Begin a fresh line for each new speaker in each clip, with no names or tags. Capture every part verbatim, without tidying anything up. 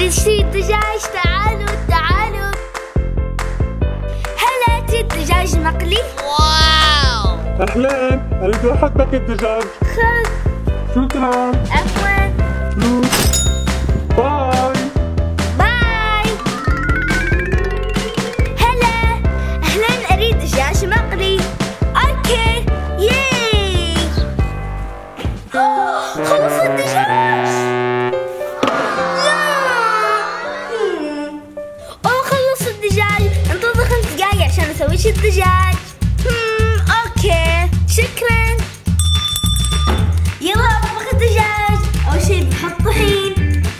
نشتري الدجاج. تعالوا تعالوا. هل أتي الدجاج مقلي؟ واو.
أهلين، أريد واحد باكت دجاج.
خذ.
شكرا.
عفوا.
باي.
باي. هلا. أهلا، أريد دجاج مقلي. أوكي. ياي. خلص الدجاج. أوه خلص الدجاج. انتظر خمس دقايق عشان أسويش الدجاج. هم أوكي شكرا. يلا أطبخ الدجاج. أول شي بحط طحين،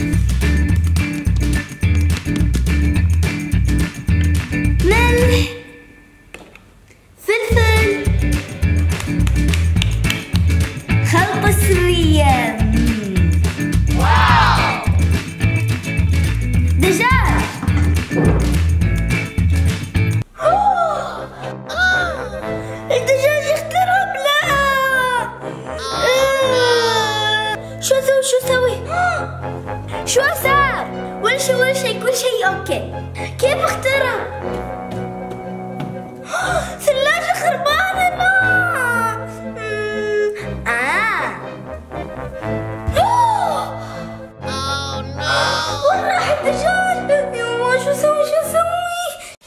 ملح، فلفل، خلطة سرية. واو. دجاج. الدجاج يخترب. لا. شو اسوي شو اسوي؟ شو صار؟ ولا شيء ولا شيء كل شيء اوكي. كيف اخترب؟ ثلاجة خربانة. لا. اه وين راح الدجاج؟ يما شو اسوي شو اسوي؟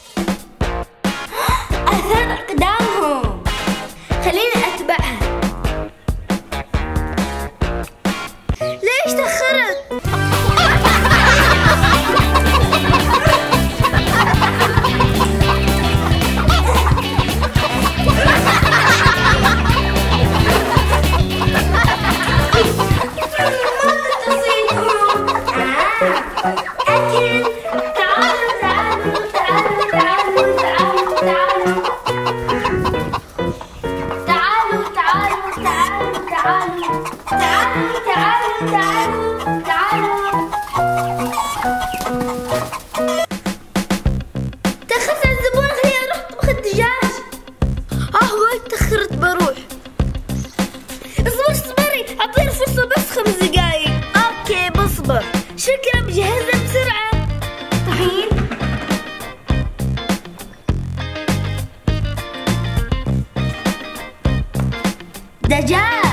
اثار اقدامهم. خليني اتبعها. ليش تأخرت؟ أكل. تعالوا تعالوا تعالوا تعالوا تعالوا تعالوا تعالوا تعالوا تعالوا تعالوا تعالوا تعالوا تعالوا. تأخرت على الزبون. خليني أروح أطبخ الدجاج. آه وايد تأخرت بروح. اصبر اصبري، أعطيني فرصة بس خمس دقايق. أوكي بصبر. شكرا بجهزها بسرعة. طحين، دجاج،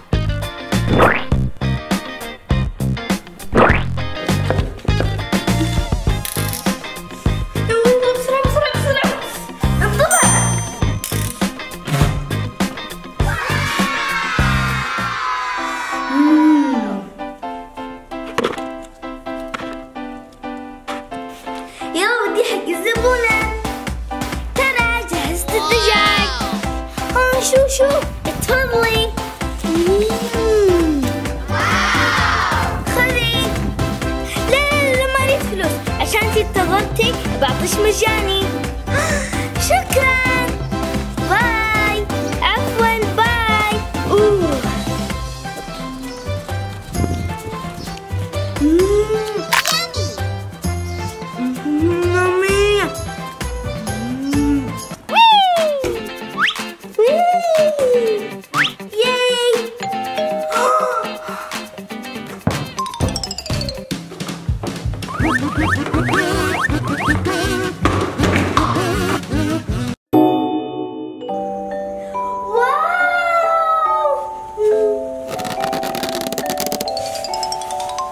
بسرعة بسرعة بسرعة. انطلق. يلا ودي حق الزبونة. ترى جهزت الدجاج. اه شو شو تفضلي. خذي. لا لا لا مالي فلوس. عشان انتي انتظرتي بعطيش مجاني. شكرا. باي. عفوا باي. اوه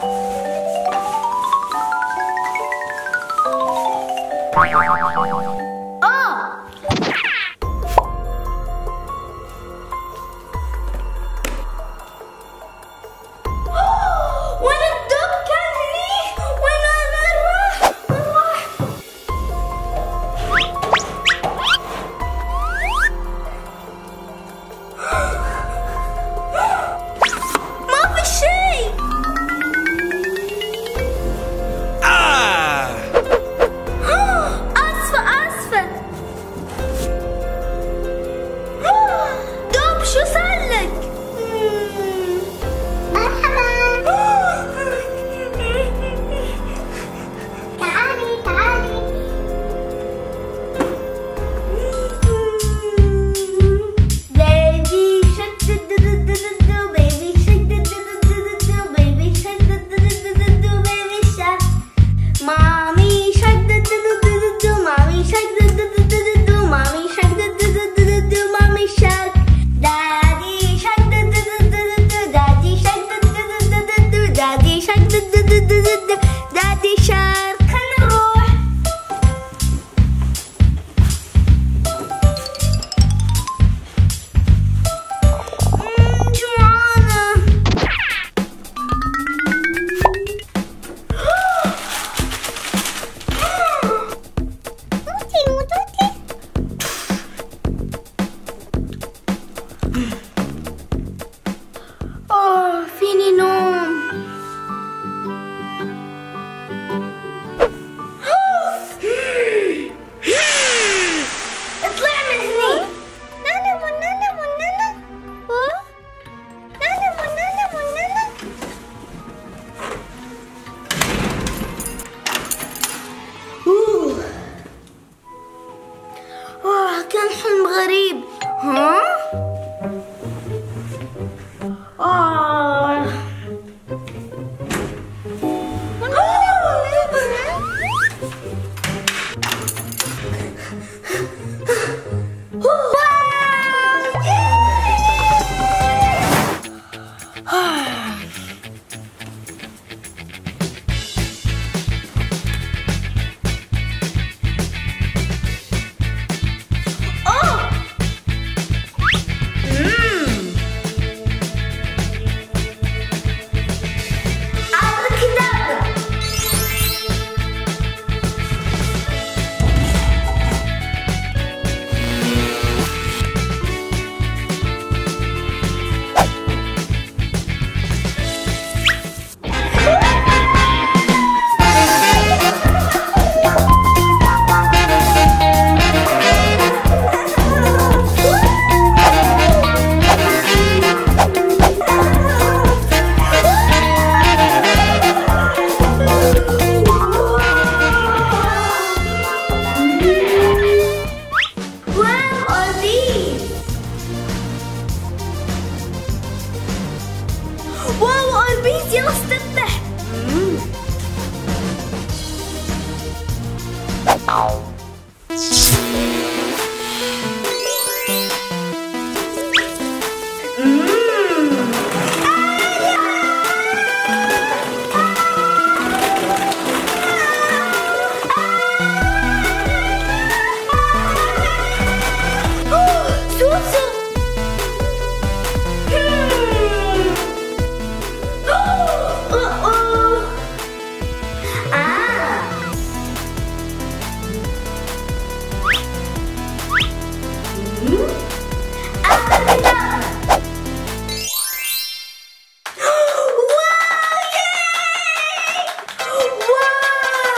Wow!